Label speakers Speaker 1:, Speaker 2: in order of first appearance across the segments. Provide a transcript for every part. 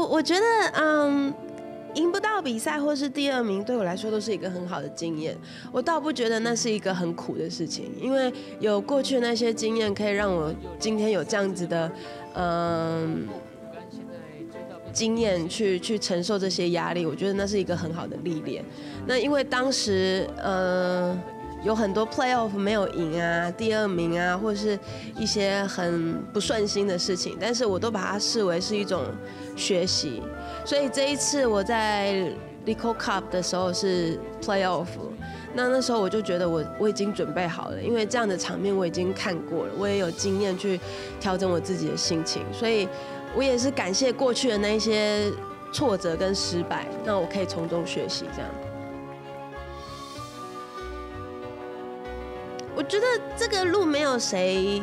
Speaker 1: 我觉得，赢不到比赛或是第2名，对我来说都是一个很好的经验。我倒不觉得那是一个很苦的事情，因为有过去的那些经验，可以让我今天有这样子的，经验去承受这些压力。我觉得那是一个很好的历练。那因为当时，有很多 playoff 没有赢啊，第2名啊，或是一些很不顺心的事情，但是我都把它视为是一种学习。所以这一次我在 Lico Cup 的时候是 playoff， 那时候我就觉得我已经准备好了，因为这样的场面我已经看过了，我也有经验去调整我自己的心情，所以我也是感谢过去的那些挫折跟失败，那我可以从中学习这样。我觉得这个路没有谁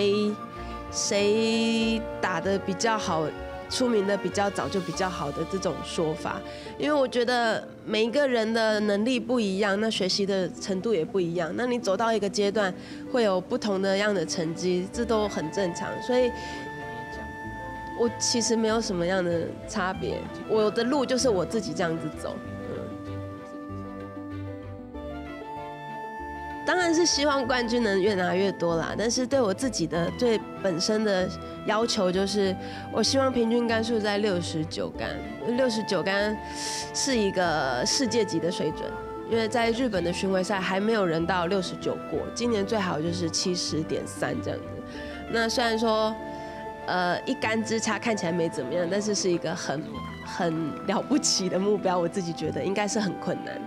Speaker 1: 打得比较好，出名的比较早就比较好的这种说法，因为我觉得每一个人的能力不一样，那学习的程度也不一样，那你走到一个阶段会有不同的样的成绩，这都很正常，所以我其实没有什么样的差别，我的路就是我自己这样子走。当然是希望冠军能越拿越多啦，但是对我自己的最本身的要求就是，我希望平均杆数在69杆，69杆是一个世界级的水准，因为在日本的巡回赛还没有人到69过，今年最好就是70.3这样子。那虽然说，一杆之差看起来没怎么样，但是是一个很了不起的目标，我自己觉得应该是很困难。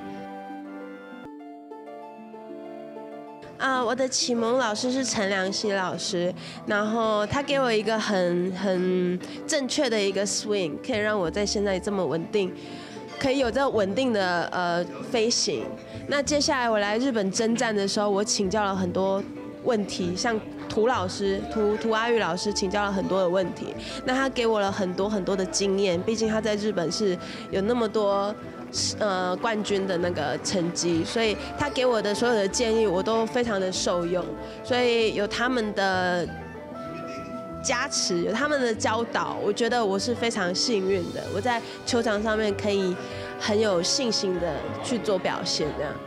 Speaker 1: 我的启蒙老师是陈良熙老师，然后他给我一个很正确的一个 swing， 可以让我在现在这么稳定，可以有这稳定的飞行。那接下来我来日本征战的时候，我请教了很多问题，像涂阿玉老师请教了很多的问题，那他给我了很多的经验，毕竟他在日本是有那么多。冠军的那个成绩，所以他给我的所有的建议我都非常的受用，所以有他们的加持，有他们的教导，我觉得我是非常幸运的，我在球场上面可以很有信心的去做表现这样。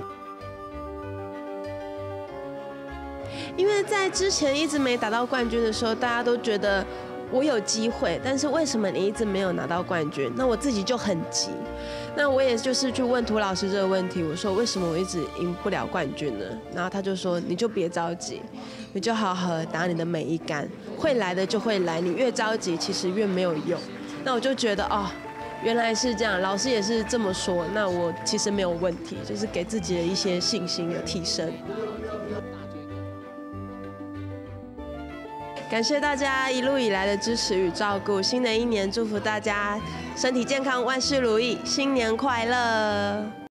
Speaker 1: 因为在之前一直没打到冠军的时候，大家都觉得我有机会，但是为什么你一直没有拿到冠军？那我自己就很急。那我也就是去问涂老师这个问题，我说为什么我一直赢不了冠军呢？然后他就说你就别着急，你就好好打你的每一杆，会来的就会来，你越着急其实越没有用。那我就觉得原来是这样，老师也是这么说，那我其实没有问题，就是给自己的一些信心的提升。感谢大家一路以来的支持与照顾，新的一年祝福大家身体健康，万事如意，新年快乐！